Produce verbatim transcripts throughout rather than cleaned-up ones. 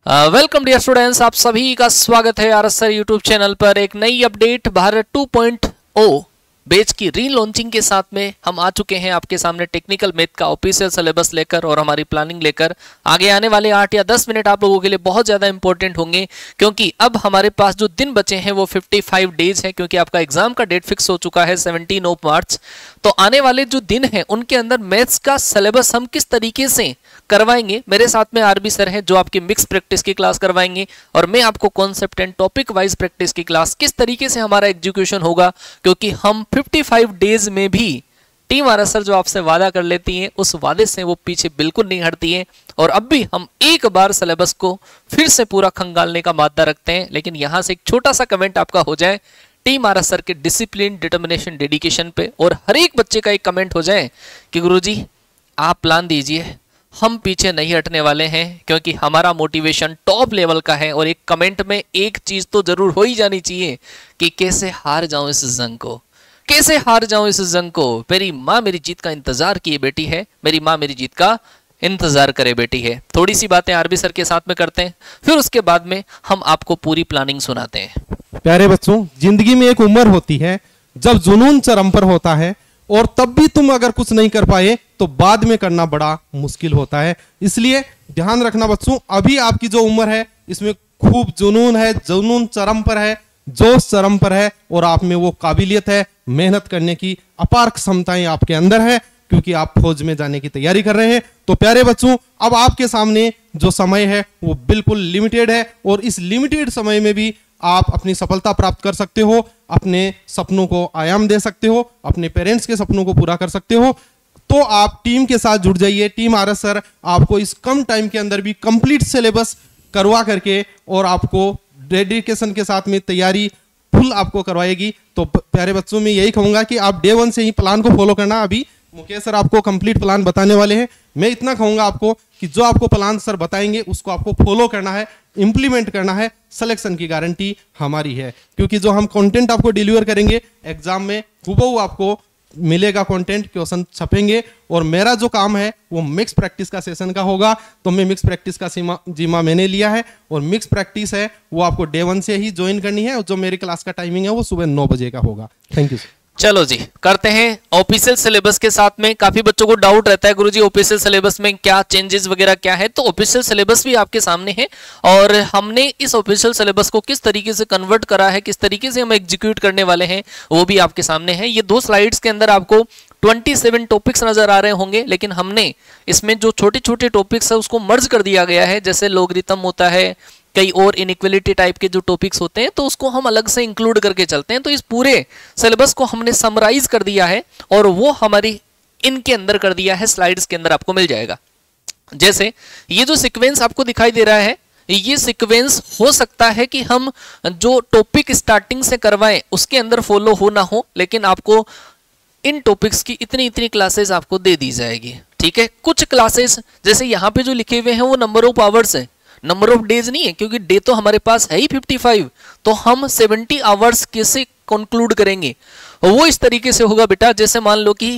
Welcome dear students, आप सभी का स्वागत है R S sir YouTube channel पर। एक नई update Bharat two point O batch की री लॉन्चिंग के साथ में हम आ चुके हैं आपके सामने टेक्निकल मैथ का ऑफिशियल सिलेबस लेकर और हमारी प्लानिंग लेकर। आगे आने वाले आठ या दस मिनट आप लोगों के लिए बहुत ज़्यादा इंपॉर्टेंट होंगे, क्योंकि अब हमारे पास जो दिन बचे हैं वो पचपन डेज है, क्योंकि आपका एग्जाम का डेट फिक्स हो चुका है सत्रह ऑफ मार्च। तो आने वाले जो दिन हैं उनके अंदर मैथ्स का सिलेबस हम किस तरीके से करवाएंगे। मेरे साथ में आरबी सर हैं जो आपकी मिक्स प्रैक्टिस की क्लास करवाएंगे, और मैं आपको concept and topic wise practice की क्लास किस तरीके से हमारा एग्जीक्यूशन होगा, क्योंकि हम पचपन डेज में भी टीम आर एस सर जो आपसे वादा कर लेती है उस वादे से वो पीछे बिल्कुल नहीं हटती है। और अब भी हम एक बार सिलेबस को फिर से पूरा खंगालने का मादा रखते हैं। लेकिन यहां से एक छोटा सा कमेंट आपका हो जाए टीम आर एस सर के डिसिप्लिन, डिटर्मिनेशन, डेडिकेशन पे, और हर एक बच्चे का एक कमेंट हो जाए कि गुरुजी आप प्लान दीजिए, हम पीछे नहीं हटने वाले हैं, क्योंकि हमारा मोटिवेशन टॉप लेवल का है। और एक कमेंट में एक चीज तो जरूर हो ही जानी चाहिए कि कैसे हार जाऊं इस जंग को, कैसे हार जाऊं इस जंग को। मेरी माँ मेरी जीत का इंतजार किए बैठी है, मेरी माँ मेरी जीत का इंतजार करे बैठी है। थोड़ी सी बातें आरबी सर के साथ में करते हैं, फिर उसके बाद में हम आपको पूरी प्लानिंग सुनाते हैं। प्यारे बच्चों, जिंदगी में एक उम्र होती है जब जुनून चरम पर होता है, और तब भी तुम अगर कुछ नहीं कर पाए तो बाद में करना बड़ा मुश्किल होता है। इसलिए ध्यान रखना बच्चों, अभी आपकी जो उम्र है इसमें खूब जुनून है, जुनून चरम पर है, जोश चरम पर है, और आप में वो काबिलियत है, मेहनत करने की अपार क्षमताएं आपके अंदर है, क्योंकि आप फौज में जाने की तैयारी कर रहे हैं। तो प्यारे बच्चों, अब आपके सामने जो समय है वो बिल्कुल लिमिटेड है, और इस लिमिटेड समय में भी आप अपनी सफलता प्राप्त कर सकते हो, अपने सपनों को आयाम दे सकते हो, अपने पेरेंट्स के सपनों को पूरा कर सकते हो। तो आप टीम के साथ जुड़ जाइए। टीम आर एस सर आपको इस कम टाइम के अंदर भी कंप्लीट सिलेबस करवा करके और आपको डेडिकेशन के साथ में तैयारी फुल आपको करवाएगी। तो प्यारे बच्चों, में यही कहूंगा कि आप डे वन से ही प्लान को फॉलो करना। अभी मुकेश सर आपको कंप्लीट प्लान बताने वाले हैं। मैं इतना कहूंगा आपको कि जो आपको प्लान सर बताएंगे उसको आपको फॉलो करना है, इंप्लीमेंट करना है। सिलेक्शन की गारंटी हमारी है, क्योंकि जो हम कंटेंट आपको डिलीवर करेंगे एग्जाम में हूबहू आपको मिलेगा कंटेंट, क्वेश्चन छपेंगे। और मेरा जो काम है वो मिक्स प्रैक्टिस का सेशन का होगा। तो मैं मिक्स प्रैक्टिस का सीमा जिम्मा मैंने लिया है, और मिक्स प्रैक्टिस है वो आपको डे वन से ही ज्वाइन करनी है। और जो मेरी क्लास का टाइमिंग है वो सुबह नौ बजे का होगा। Thank you. चलो जी, करते हैं ऑफिशियल सिलेबस के साथ में। काफी बच्चों को डाउट रहता है गुरुजी ऑफिशियल सिलेबस में क्या चेंजेस वगैरह क्या है। तो ऑफिशियल सिलेबस भी आपके सामने है, और हमने इस ऑफिशियल सिलेबस को किस तरीके से कन्वर्ट करा है, किस तरीके से हम एग्जीक्यूट करने वाले हैं, वो भी आपके सामने है। ये दो स्लाइड्स के अंदर आपको सत्ताईस टॉपिक्स नजर आ रहे होंगे, लेकिन हमने इसमें जो छोटे छोटे टॉपिक्स है उसको मर्ज कर दिया गया है। जैसे लॉगरिथम होता है, कई और इनइक्वालिटी टाइप के जो टॉपिक्स होते हैं, तो उसको हम अलग से इंक्लूड करके चलते हैं। तो इस पूरे सिलेबस को हमने समराइज कर दिया है, और वो हमारी इनके अंदर कर दिया है, स्लाइड्स के अंदर आपको मिल जाएगा। जैसे ये जो सीक्वेंस आपको दिखाई दे रहा है, ये सीक्वेंस हो सकता है कि हम जो टॉपिक स्टार्टिंग से करवाएं उसके अंदर फॉलो हो ना हो, लेकिन आपको इन टॉपिक्स की इतनी इतनी क्लासेस आपको दे दी जाएगी। ठीक है, कुछ क्लासेस जैसे यहाँ पे जो लिखे हुए हैं वो नंबर ऑफ आवर्स है, नंबर ऑफ डेज नहीं है, क्योंकि डे तो हमारे पास है ही पचपन। तो हम सत्तर आवर्स कैसे कंक्लूड करेंगे, वो इस तरीके से होगा बेटा। जैसे मान लो कि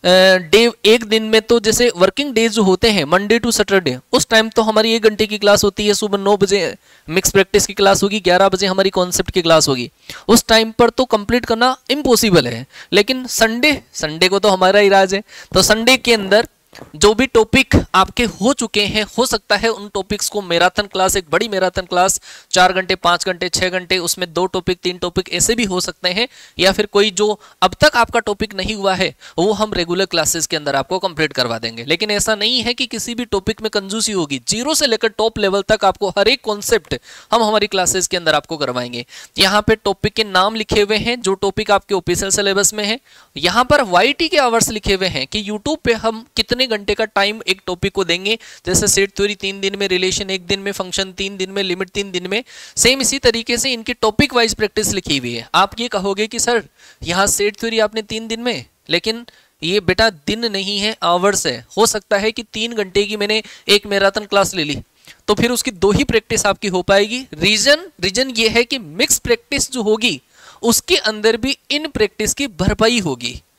डे एक दिन में, तो जैसे वर्किंग डेज जो होते हैं मंडे टू सैटरडे, उस टाइम तो हमारी एक घंटे की क्लास होती है। सुबह नौ बजे मिक्स प्रैक्टिस की क्लास होगी, ग्यारह बजे हमारी कॉन्सेप्ट की क्लास होगी। उस टाइम पर तो कंप्लीट करना इम्पॉसिबल है। लेकिन संडे संडे को तो हमारा ही राज है, तो संडे के अंदर जो भी टॉपिक आपके हो चुके हैं, हो सकता है उन टॉपिक्स को मैराथन क्लास, एक बड़ी मैराथन क्लास चार घंटे पांच घंटे छह घंटे, उसमें दो टॉपिक तीन टॉपिक ऐसे भी हो सकते हैं, या फिर कोई जो अब तक आपका टॉपिक नहीं हुआ है वो हम रेगुलर क्लासेस के अंदर आपको कंप्लीट करवा देंगे। लेकिन ऐसा नहीं है कि किसी भी टॉपिक में कंजूसी होगी। जीरो से लेकर टॉप लेवल तक आपको हर एक कॉन्सेप्ट हम हमारी क्लासेस के अंदर आपको करवाएंगे। यहाँ पे टॉपिक के नाम लिखे हुए हैं जो टॉपिक आपके ऑफिशियल सिलेबस में है। यहाँ पर वाई टी के आवर्स लिखे हुए हैं कि यूट्यूब पे हम कितने घंटे का टाइम एक टॉपिक को देंगे। जैसे सेट थ्योरी तीन दिन में, रिलेशन एक दिन में, फंक्शन तीन दिन में, लिमिट तीन दिन में, सेम इसी तरीके से इनकी टॉपिक वाइज प्रैक्टिस लिखी हुई है। आप ये कहोगे कि सर यहाँ सेट थ्योरी आपने तीन दिन में, लेकिन ये बेटा दिन नहीं है, आवर्स है। हो सकता है कि तीन घंटे की मैंने एक मैराथन क्लास ले ली, तो फिर उसकी दो ही प्रैक्टिस आपकी हो पाएगी। रीजन रीजन ये है कि मिक्स प्रैक्टिस जो होगी उसके अंदर भी इन प्रैक्टिस की भरपाई होगी।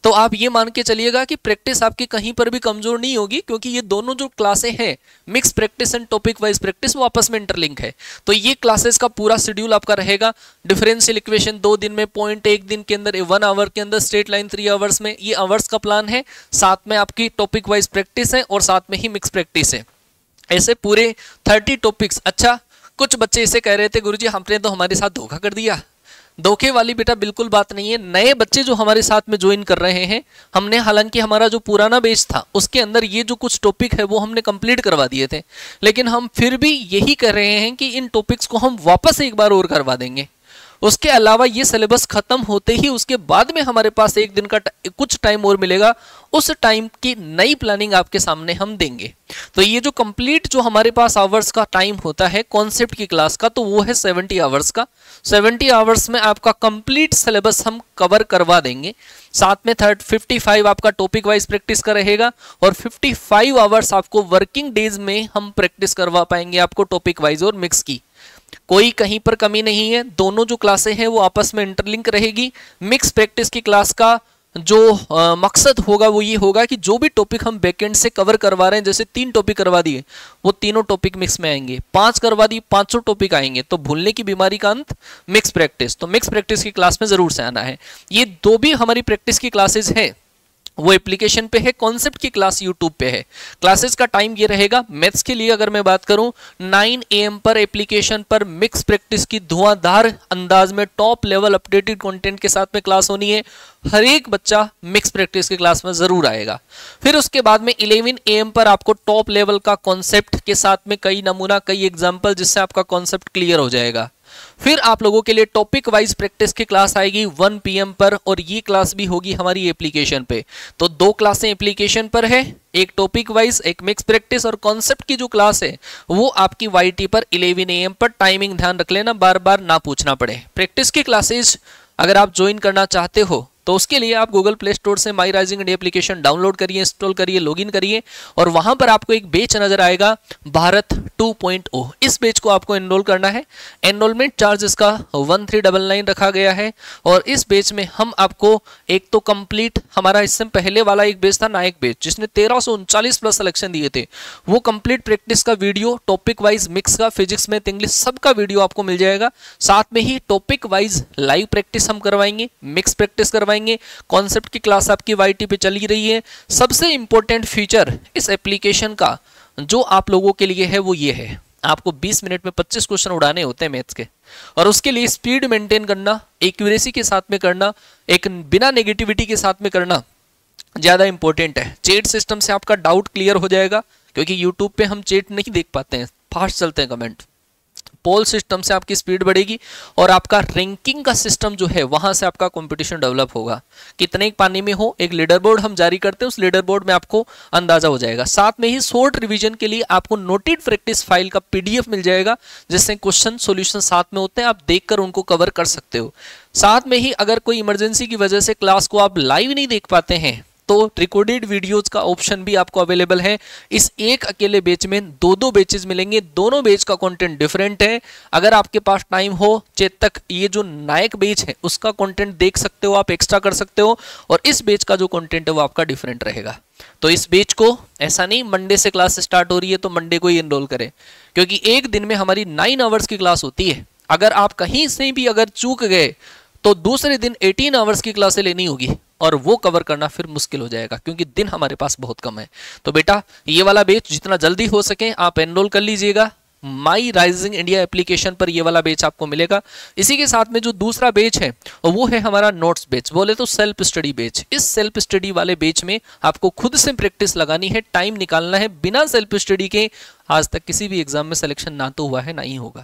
तो आप ये मान के चलिएगा कि प्रैक्टिस आपकी कहीं पर भी कमजोर नहीं होगी, क्योंकि ये दोनों जो क्लासें हैं mix practice and topic wise practice वो आपस में इंटरलिंक है। तो ये क्लासेस का पूरा शेड्यूल आपका रहेगा। डिफरेंशियल इक्वेशन दो दिन में, पॉइंट एक दिन के अंदर, वन आवर के अंदर, स्ट्रेट लाइन थ्री आवर्स में, ये आवर्स का प्लान है। साथ में आपकी टॉपिक वाइज प्रैक्टिस है और साथ में ही मिक्स प्रैक्टिस है। ऐसे पूरे थर्टी टॉपिक्स। अच्छा, कुछ बच्चे इसे कह रहे थे गुरुजी आपने तो हमारे साथ धोखा कर दिया। धोखे वाली बेटा बिल्कुल बात नहीं है। नए बच्चे जो हमारे साथ में ज्वाइन कर रहे हैं, हमने हालांकि हमारा जो पुराना बैच था उसके अंदर ये जो कुछ टॉपिक है वो हमने कंप्लीट करवा दिए थे, लेकिन हम फिर भी यही कर रहे हैं कि इन टॉपिक्स को हम वापस एक बार और करवा देंगे। उसके अलावा ये सिलेबस खत्म होते ही उसके बाद में हमारे पास एक दिन का कुछ टाइम और मिलेगा, उस टाइम की नई प्लानिंग आपके सामने हम देंगे। तो ये जो कंप्लीट जो हमारे पास आवर्स का टाइम होता है कॉन्सेप्ट की क्लास का, तो वो है सेवेंटी आवर्स का। सेवेंटी आवर्स में आपका कंप्लीट सिलेबस हम कवर करवा देंगे। साथ में थर्ड फिफ्टी फाइव आपका टॉपिक वाइज प्रैक्टिस का रहेगा और फिफ्टी फाइव आवर्स आपको वर्किंग डेज में हम प्रैक्टिस करवा पाएंगे आपको टॉपिक वाइज और मिक्स की। कोई कहीं पर कमी नहीं है। दोनों जो क्लासें हैं वो आपस में इंटरलिंक रहेगी। मिक्स प्रैक्टिस की क्लास का जो आ, मकसद होगा वो ये होगा कि जो भी टॉपिक हम बैकएंड से कवर करवा रहे हैं, जैसे तीन टॉपिक करवा दिए वो तीनों टॉपिक मिक्स में आएंगे, पांच करवा दिए पांचों टॉपिक आएंगे, तो भूलने की बीमारी का अंत मिक्स प्रैक्टिस। तो मिक्स प्रैक्टिस की क्लास में जरूर से आना है। ये दो भी हमारी प्रैक्टिस की क्लासेस है वो एप्लीकेशन पे है, कॉन्सेप्ट की क्लास यूट्यूब पे है। क्लासेस का टाइम ये रहेगा। मैथ्स के लिए अगर मैं बात करूं नाइन ए एम पर एप्लीकेशन पर मिक्स प्रैक्टिस की धुआंधार अंदाज में टॉप लेवल अपडेटेड कंटेंट के साथ में क्लास होनी है। हर एक बच्चा मिक्स प्रैक्टिस की क्लास में जरूर आएगा। फिर उसके बाद में इलेवन ए एम पर आपको टॉप लेवल का कॉन्सेप्ट के साथ में कई नमूना कई एग्जाम्पल, जिससे आपका कॉन्सेप्ट क्लियर हो जाएगा। फिर आप लोगों के लिए टॉपिक वाइज प्रैक्टिस की क्लास आएगी वन पी एम पर, और ये क्लास भी होगी हमारी एप्लीकेशन पे। तो दो क्लासें एप्लीकेशन पर है, एक टॉपिक वाइज एक मिक्स प्रैक्टिस, और कॉन्सेप्ट की जो क्लास है वो आपकी वाई टी पर इलेवन ए एम पर। टाइमिंग ध्यान रख लेना, बार बार ना पूछना पड़े। प्रैक्टिस की क्लासेज अगर आप ज्वाइन करना चाहते हो तो उसके लिए आप गूगल प्ले स्टोर से my rising India application download करिए, इंस्टॉल करिए, लॉगिन करिए, और वहां पर आपको एक बैच नजर आएगा भारत टू पॉइंट ओ। इस बैच को आपको एनरोल करना है। एनरोलमेंट चार्ज इसका वन थ्री डबल नाइन रखा गया है। और इस बैच में हम आपको एक तो कंप्लीट हमारा इससे पहले वाला एक बैच था नायक बैच, जिसने तेरह सौ उनचालीस प्लस सिलेक्शन दिए थे, वो कंप्लीट प्रैक्टिस का वीडियो टॉपिक वाइज मिक्स का, फिजिक्स में इंग्लिश सबका वीडियो आपको मिल जाएगा। साथ में ही टॉपिक वाइज लाइव प्रैक्टिस हम करवाएंगे, मिक्स प्रैक्टिस करवाएंगे। कॉन्सेप्ट की क्लास आपकी वाई टी पे चली रही है। सबसे इंपॉर्टेंट फीचर इस एप्लीकेशन का जो आप लोगों के लिए है वो ये है, आपको बीस मिनट में पच्चीस क्वेश्चन उड़ाने होते हैं मैथ्स के, और उसके लिए स्पीड मेंटेन करना, एक्यूरेसी के साथ में करना, एक बिना नेगेटिविटी के साथ में करना ज्यादा इंपॉर्टेंट है। चैट सिस्टम से आपका डाउट क्लियर हो जाएगा, क्योंकि यूट्यूब पे हम चैट नहीं देख पाते हैं, फास्ट चलते हैं कमेंट। पोल सिस्टम से आपकी स्पीड बढ़ेगी, और आपका रैंकिंग का सिस्टम जो है वहां से आपका कंपटीशन डेवलप होगा। कितने पानी में हो, एक लीडर बोर्ड हम जारी करते हैं, उस लीडर बोर्ड में आपको अंदाजा हो जाएगा। साथ में ही शॉर्ट रिवीजन के लिए आपको नोटेड प्रैक्टिस फाइल का पीडीएफ मिल जाएगा, जिससे क्वेश्चन सॉल्यूशन साथ में होते हैं, आप देखकर उनको कवर कर सकते हो। साथ में ही अगर कोई इमरजेंसी की वजह से क्लास को आप लाइव नहीं देख पाते हैं तो रिकॉर्डेड वीडियोस का ऑप्शन भी आपको अवेलेबल है। इस एक अकेले बैच में दो दो बैचेस मिलेंगे, दोनों बैच का कंटेंट डिफरेंट है। अगर आपके पास टाइम हो, चेतक ये जो नायक बैच है उसका कंटेंट देख सकते हो, आप एक्स्ट्रा कर सकते हो, और इस बैच का जो कंटेंट है वो आपका डिफरेंट रहेगा। तो इस बैच को ऐसा नहीं मंडे से क्लास स्टार्ट हो रही है तो मंडे को ही एनरोल करें, क्योंकि एक दिन में हमारी नाइन आवर्स की क्लास होती है। अगर आप कहीं से भी अगर चूक गए तो दूसरे दिन एटीन आवर्स की क्लासें लेनी होगी, और वो कवर करना फिर मुश्किल हो जाएगा, क्योंकि दिन हमारे पास बहुत कम है। तो बेटा ये वाला बैच जितना जल्दी हो सके आप एनरोल कर लीजिएगा। माई राइजिंग इंडिया एप्लीकेशन पर ये वाला बैच आपको मिलेगा। इसी के साथ में जो दूसरा बैच है वो है हमारा नोट्स बैच, बोले तो सेल्फ स्टडी बैच। इस सेल्फ स्टडी वाले बैच में आपको खुद से प्रैक्टिस लगानी है, टाइम निकालना है। बिना सेल्फ स्टडी के आज तक किसी भी एग्जाम में सिलेक्शन ना तो हुआ है ना ही होगा।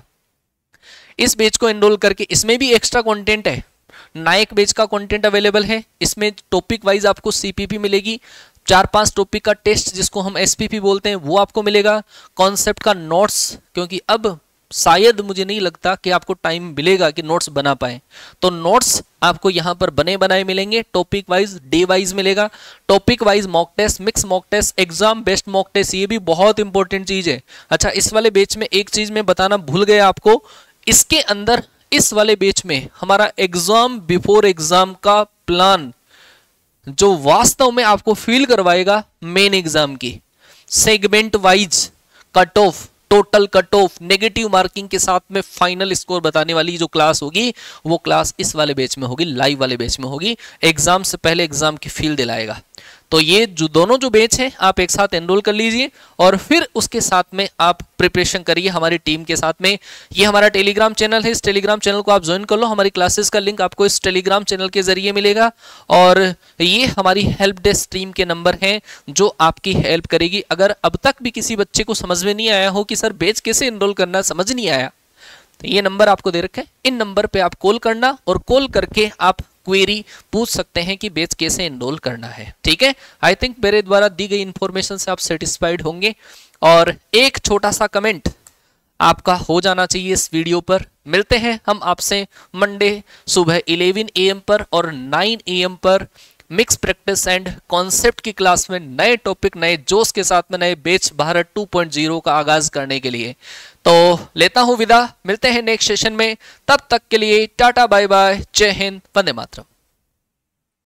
इस बैच को एनरोल करके, इसमें भी एक्स्ट्रा कंटेंट है, नायक बैच का कंटेंट अवेलेबल है। इसमें टॉपिक वाइज आपको सीपीपी मिलेगी, चार पांच टॉपिक का टेस्ट जिसको हम एसपीपी बोलते हैं वो आपको मिलेगा। कॉन्सेप्ट का नोट्स, क्योंकि अब शायद मुझे नहीं लगता कि आपको टाइम मिलेगा कि नोट्स बना पाए, तो नोट्स आपको यहाँ पर बने बनाए मिलेंगे। टॉपिक वाइज डे वाइज मिलेगा, topic wise mock test, mix mock test, exam based mock test, ये भी बहुत इंपॉर्टेंट चीज है। अच्छा, इस वाले बैच में एक चीज मैं बताना भूल गया आपको, इसके अंदर इस वाले बैच में हमारा एग्जाम बिफोर एग्जाम का प्लान जो वास्तव में आपको फील करवाएगा मेन एग्जाम की, segment wise cut off, total cut off, negative marking के साथ में फाइनल स्कोर बताने वाली जो क्लास होगी वो क्लास इस वाले बैच में होगी, लाइव वाले बैच में होगी। एग्जाम से पहले एग्जाम की फील दिलाएगा। तो ये जो दोनों जो बैच हैं आप एक साथ एनरोल कर लीजिए और फिर उसके साथ में आप प्रिपरेशन करिए हमारी टीम के साथ में। ये हमारा टेलीग्राम चैनल है, इस टेलीग्राम चैनल को आप ज्वाइन कर लो। हमारी क्लासेस का लिंक आपको इस टेलीग्राम चैनल के जरिए मिलेगा और ये हमारी हेल्प डेस्क टीम के नंबर हैं जो आपकी हेल्प करेगी। अगर अब तक भी किसी बच्चे को समझ में नहीं आया हो कि सर बैच कैसे एनरोल करना, समझ नहीं आया, तो ये नंबर आपको दे रखे हैं, इन नंबर पे आप कॉल करना और कॉल करके आप क्वेरी पूछ सकते हैं कि बैच कैसे एनरोल करना है। ठीक है, आई थिंक मेरे द्वारा दी गई इंफॉर्मेशन से आप सेटिस्फाइड होंगे और एक छोटा सा कमेंट आपका हो जाना चाहिए इस वीडियो पर। मिलते हैं हम आपसे मंडे सुबह ग्यारह ए एम पर और नौ ए एम पर मिक्स प्रैक्टिस एंड कॉन्सेप्ट की क्लास में नए टॉपिक, नए जोश के साथ में नए batch Bharat two point zero का आगाज करने के लिए। तो लेता हूं विदा, मिलते हैं नेक्स्ट सेशन में, तब तक के लिए टाटा बाय बाय, जय हिंद, वंदे मातरम।